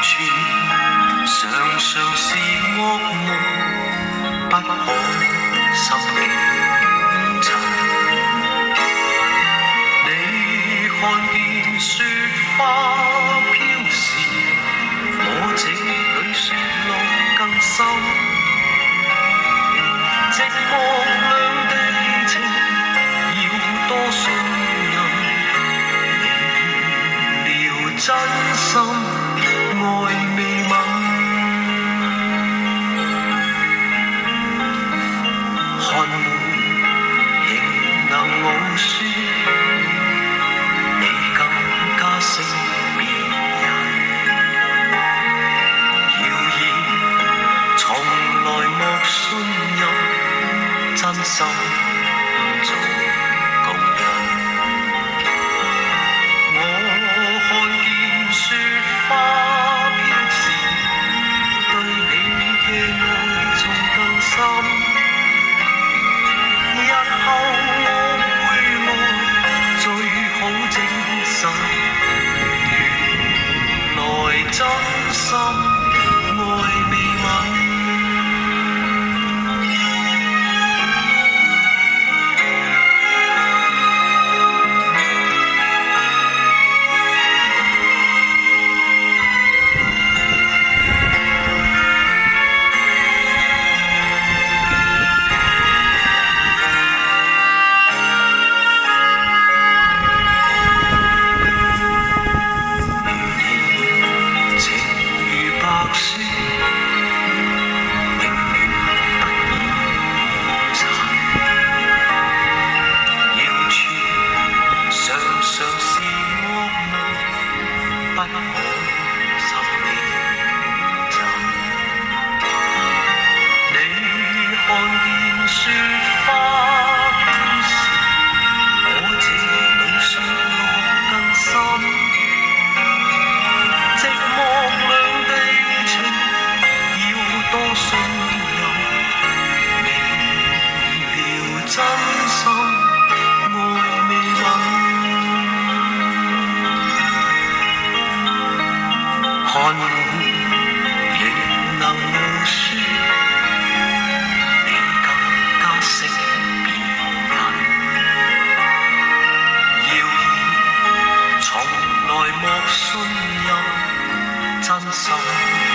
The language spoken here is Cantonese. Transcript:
傳，常常是惡夢，不可心領塵。你看見雪花飄時，我這裏雪落更深。寂寞兩地情，要多信任。明了真心，愛未泯。看門仍能傲雪，你更加勝別人。謠言從來莫信任，真心做共人。我看見雪花飄時，對你嘅愛仲更深。日後我會愛，最好證實，原來真心愛未泯。看仍能傲雪，你更加勝別人。謠言從來莫信任，真心。